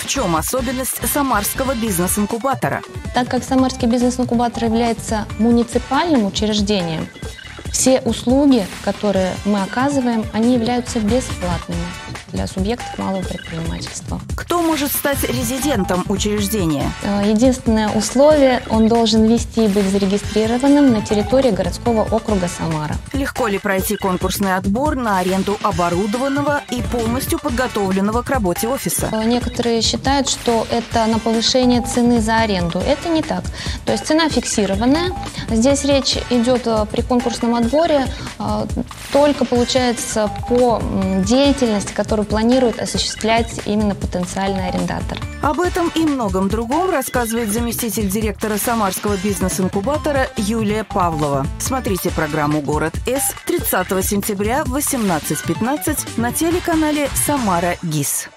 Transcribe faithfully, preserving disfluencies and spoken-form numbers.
В чем особенность Самарского бизнес-инкубатора? Так как Самарский бизнес-инкубатор является муниципальным учреждением, все услуги, которые мы оказываем, они являются бесплатными для субъектов малого предпринимательства. Кто может стать резидентом учреждения? Единственное условие – он должен вести и быть зарегистрированным на территории городского округа Самара. Легко ли пройти конкурсный отбор на аренду оборудованного и полностью подготовленного к работе офиса? Некоторые считают, что это на повышение цены за аренду. Это не так. То есть цена фиксированная. Здесь речь идет при конкурсном отборе только, получается, по деятельности, которую планирует осуществлять именно потенциальный арендатор. Об этом и многом другом рассказывает заместитель директора Самарского бизнес-инкубатора Юлия Павлова. Смотрите программу «Город С» тридцатого сентября в восемнадцать пятнадцать на телеканале «Самара ГИС».